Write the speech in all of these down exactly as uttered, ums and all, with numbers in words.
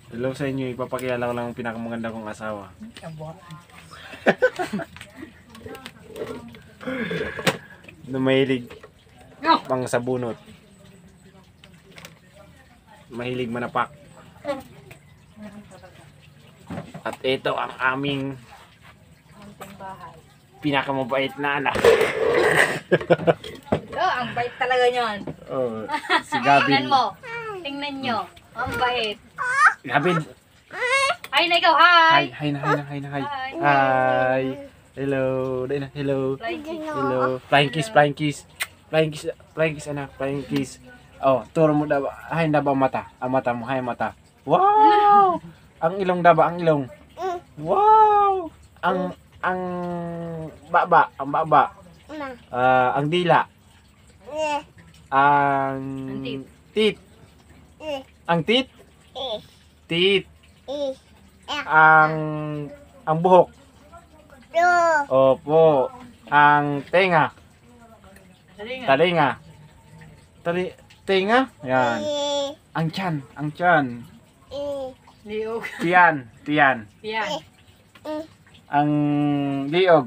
Hello sa inyo, ipapakilala ko lang ang pinakamaganda kong asawa. Na mahilig pang sabunot. Mahilig manapak. At ito ang aming pinakamabait na anak. Oh, ang bait talaga niyan. Oh, si Gavin. Tingnan mo. Tingnan nyo. Ang bait. Gavin. Hi na ikaw, hi! Hi, hi na, hi na, hi na, hi. Hi. Hello. Dahil na, hello. Flying kiss. Hello. Flying kiss, flying kiss. Flying kiss, flying kiss anak, flying kiss. Oh, turo mo daw. Hay na ba ang mata? Ang mata mo, hay mata. Wow! Ang ilong daba, ang ilong. Wow! Ang ang baba, ang baba. Ah, ang dila. Ang Ang tit. tit. Ang tit? Tit. Ang ang buhok. Opo. Ang tenga. Dali nga. Talinga. Tali tenga? Yan. Ang tiyan, ang tiyan. Liog. Tiyan, tiyan. Yan. Ang liog.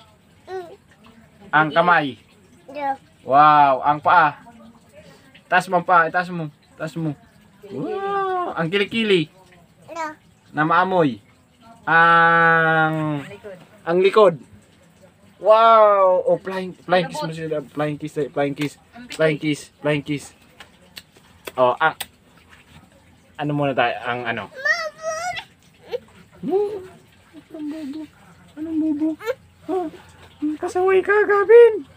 Ang kamay. Wow, ang paa. Taas mo ang paa, taas mo, taas mo. Wow, ang kilikili. Na maamoy. Ang Likod. ang likod. Wow, oh flying flying kiss mo sila, flying kiss, eh, flying kiss, flying kiss, flying kiss. Oh, ang ano muna tayo, ang ano? Anong bobo? Anong bobo? Ah, pasaway ka, Gavin.